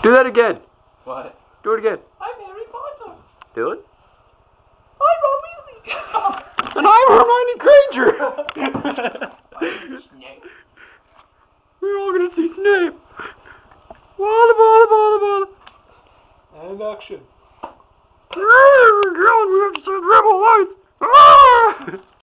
Do that again. What? Do it again. I'm Harry Potter. Do it. I'm Ron Weasley. And I'm Hermione Granger. I'm Snape. We're all gonna see Snape. Walla walla walla walla. And action. We have to send rebel lights.